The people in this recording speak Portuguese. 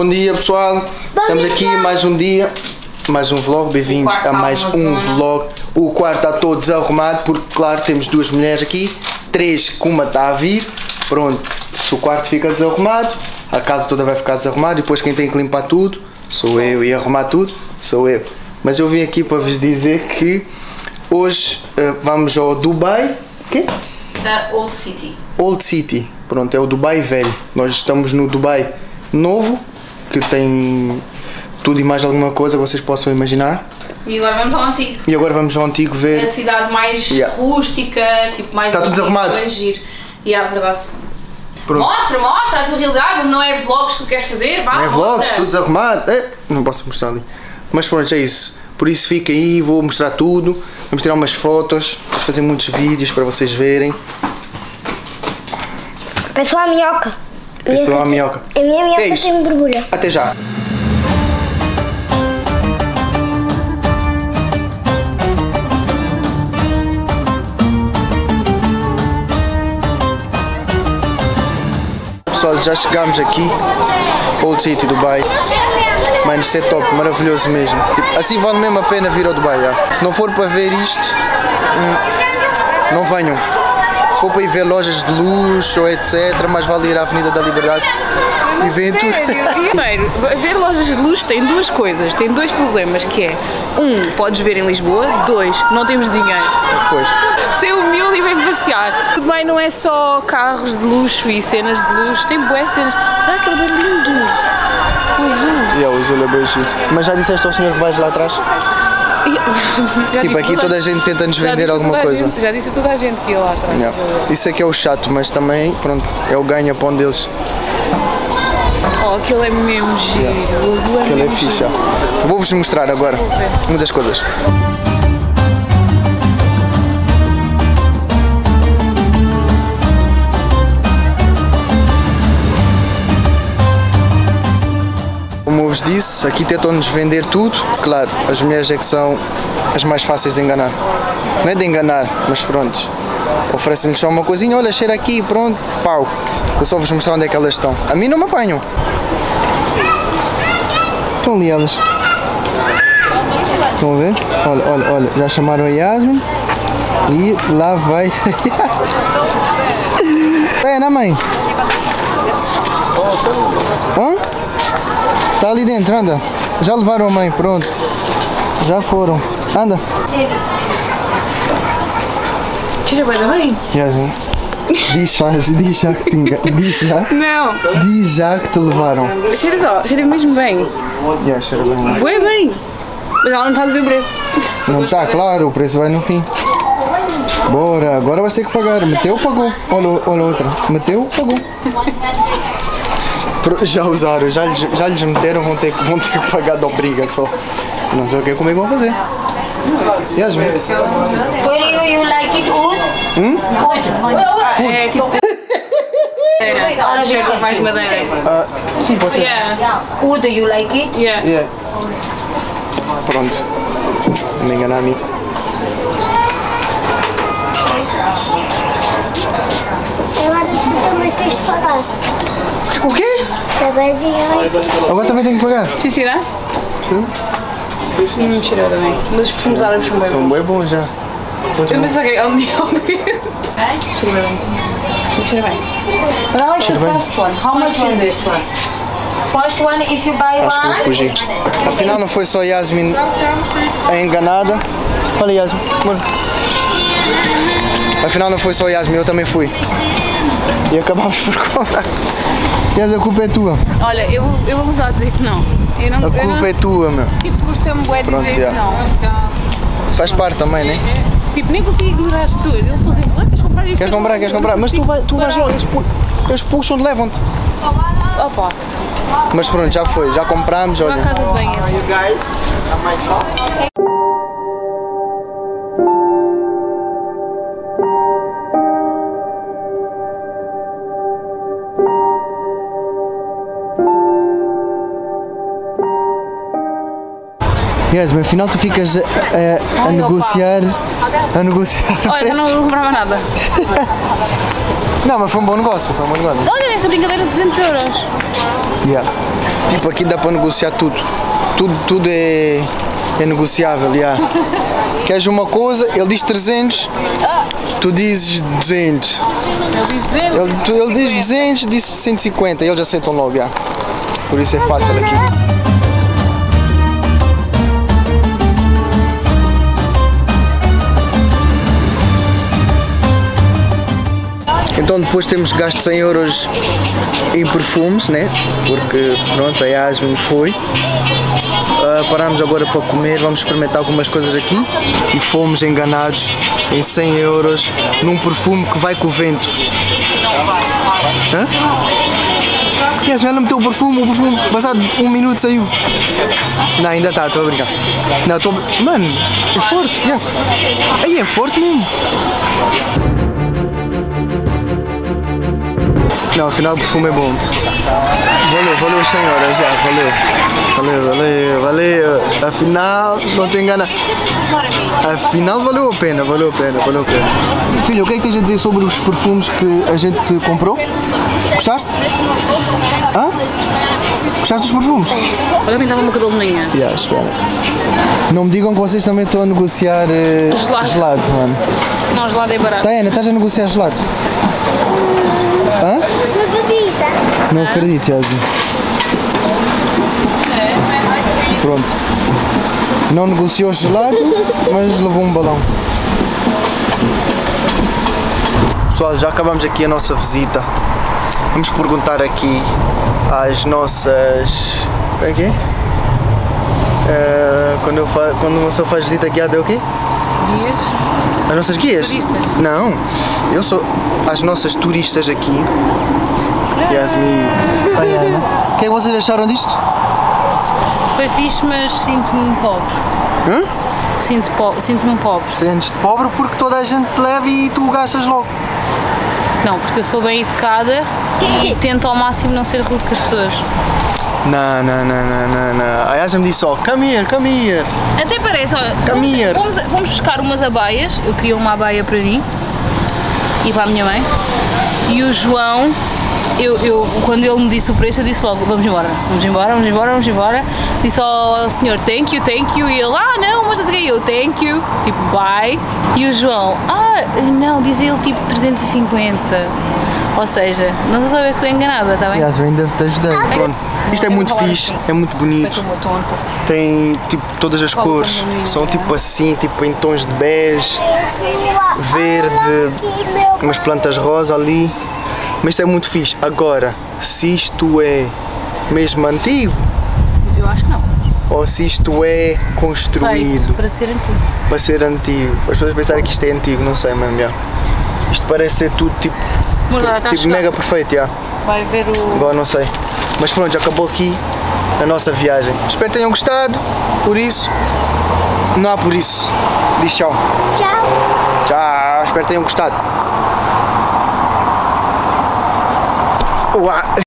Bom dia pessoal, estamos aqui mais um dia, mais um vlog, bem-vindos a mais um vlog. O quarto está todo desarrumado porque claro temos duas mulheres aqui, três que uma está a vir. Pronto, se o quarto fica desarrumado, a casa toda vai ficar desarrumada e depois quem tem que limpar tudo sou eu e arrumar tudo sou eu. Mas eu vim aqui para vos dizer que hoje vamos ao Dubai, quê? Da Old City. Old City, pronto, é o Dubai velho. Nós estamos no Dubai novo, que tem tudo e mais alguma coisa que vocês possam imaginar. E agora vamos ao antigo. E agora vamos ao antigo ver. É a cidade mais rústica, tipo mais... Está tudo desarrumado. Mais giro. E é verdade. Pronto. Mostra a tua realidade, não é vlogs que tu queres fazer, vá, não é vlogs, mostra. tudo desarrumado. Não posso mostrar ali. Mas pronto, é isso. Por isso fica aí, vou mostrar tudo. Vamos tirar umas fotos, vamos fazer muitos vídeos para vocês verem. Pessoal, a minhoca. Pessoal, a minhoca. A minha minhoca isso. tem borbulha. Até já. Pessoal, já chegámos aqui, Old City, Dubai. Mano, isto é top, maravilhoso mesmo. Tipo, assim vale mesmo a pena vir ao Dubai. Já. Se não for para ver isto, não venham. Se for para ir ver lojas de luxo ou etc, mais vale ir à Avenida da Liberdade e ver tudo. Primeiro, ver lojas de luxo tem duas coisas, tem dois problemas, que é, podes ver em Lisboa, dois, não temos dinheiro. Pois. Ser humilde e bem passear. Tudo bem, não é só carros de luxo e cenas de luxo, tem boas cenas. Olha aquele bem lindo, o azul. O azul é bem giro. Mas já disseste ao senhor que vais lá atrás? Tipo, aqui toda a gente tenta nos vender alguma coisa. Já disse a toda a gente que ia lá atrás. Yeah. Isso é que é o chato, mas também, pronto, é o ganha-pão deles. Oh, aquele é mesmo giro, o azul é Aquele é mesmo fixe. giro. Vou-vos mostrar agora uma das coisas. Como eu vos disse, aqui tentam-nos vender tudo. Claro, as mulheres é que são as mais fáceis de enganar. Não é de enganar, mas pronto. Oferecem-lhes só uma coisinha, olha, cheira aqui, pronto, pau. Eu só vos mostrar onde é que elas estão. A mim não me apanham. Estão ali elas. Estão a ver? Olha, já chamaram a Yasmin. E lá vai a Yasmin. É, na mãe? Hã? Está ali dentro, anda. Já levaram a mãe, pronto. Já foram. Anda. Tira bem também? Yasmin. Diz já que te diz já. Não. Diz já que te levaram. Cheira só, cheira mesmo bem. Cheira bem. Bué bem. Mas ela não está a dizer o preço. Não está, claro, o preço vai no fim. Bora, agora vais ter que pagar. Meteu, pagou. Olha outra. Meteu, pagou. Já usaram, já lhes meteram, vão ter que pagar de obriga só. Não sei o que, como é que vão fazer. Yasmin. You like it wood? É tipo... madeira. Chega mais madeira. Sim, pode ser. Yeah. Wood, you like it? Yeah. Yeah. Pronto. Não me enganar a mim. Agora tu também tens de pagar. O quê? Também dinheiro. Agora também tenho que pagar. Sim, cheira? Cheira também. Mas os perfumes árabes são bem São bons. bem bons já. Eu não sei o que é um dióxido. Cheira bem. Cheira bem. But I like Cheira the bem. first one. How much is this one? First one, if you buy Acho que vou fugir. Afinal não foi só Yasmin a enganada. Olha Yasmin, bora. Afinal não foi só Yasmin, eu também fui. E acabámos por comprar. Yasmin, a culpa é tua. Olha, eu vou começar a dizer que não. A culpa é tua, meu. Tipo, gostei-me bué de Pronto, dizer já. que não. Faz parte também, né? Tipo, nem consigo ignorar as pessoas. Eles estão sempre, queres comprar isto? Queres comprar? Mas tu vais logo, eles puxam, levam-te. Opa, Mas pronto, já foi, já comprámos, vou à olha. casa de banho. Yasmin, afinal tu ficas a negociar. A negociar. Olha, eu não comprava nada. Não, mas foi um bom negócio, foi um bom negócio. Olha, esta brincadeira de 200 euros. Yeah. Tipo, aqui dá para negociar tudo. Tudo é negociável, yeah. Queres uma coisa, ele diz 300, tu dizes 200. Ele diz 200. Ele diz 200, diz 150, eles aceitam logo, yeah. Por isso é fácil aqui. Então depois temos gasto 100 euros em perfumes, né? Porque pronto, a Yasmin foi. Paramos agora para comer, vamos experimentar algumas coisas aqui e fomos enganados em 100 euros num perfume que vai com o vento. Hã? Yasmin, ela meteu o perfume passado 1 minuto saiu. Não, ainda está, estou a brincar. Não, estou. Mano, é forte. Yeah. Aí é forte mesmo. Não, afinal o perfume é bom. Valeu as 100 horas já, valeu. Afinal, não te engana. Afinal valeu a pena. Filho, o que é que tens a dizer sobre os perfumes que a gente comprou? Gostaste? Hã? Gostaste dos perfumes? Olha, pintava o meu cabelo de manhã. Yeah, espera. Não me digam que vocês também estão a negociar gelado, mano. Não, gelado é barato. Diana, estás a negociar gelados? Hã? Uma bebida. Não acredito, Yasmin. Pronto. Não negociou gelado, mas levou um balão. Pessoal, já acabamos aqui a nossa visita. Vamos perguntar aqui às nossas... Como é que é? Quando uma pessoa faz visita guiada é o quê? Guias? As nossas guias? Turistas? Não, eu sou as nossas turistas aqui. Yasmin. Diana. O que é que vocês acharam disto? Foi fixe, mas sinto-me pobre. Hã? Sinto-me pobre. Sentes-te pobre porque toda a gente te leva e tu gastas logo. Não, porque eu sou bem educada e tento ao máximo não ser rude com as pessoas. Não. A Yasmin disse só, come here. Até parece, olha, Come here. fomos buscar umas abaias, eu queria uma abaia para mim e para a minha mãe, e o João, quando ele me disse o preço, eu disse logo, vamos embora. Disse ao senhor, thank you, e ele, não, mas não sei o que, eu, thank you, tipo, bye. E o João, não, diz ele tipo 350. Ou seja, não sei se eu é que sou enganada, está bem? Yasmin deve-te ajudar. Pronto. Isto é muito fixe, é muito bonito. Tem tipo todas as cores, são tipo assim, tipo em tons de bege, verde, umas plantas rosa ali. Mas isto é muito fixe. Agora, se isto é mesmo antigo, Eu acho que não. ou se isto é construído Feito para ser antigo. para ser antigo, as pessoas pensarem que isto é antigo, não sei mesmo. Já. Isto parece ser tudo tipo, mega perfeito. Já. Vai ver o... Agora não sei. Mas pronto, já acabou aqui a nossa viagem. Espero que tenham gostado. Por isso, não há por isso. Diz tchau. Tchau. Espero que tenham gostado. Uau.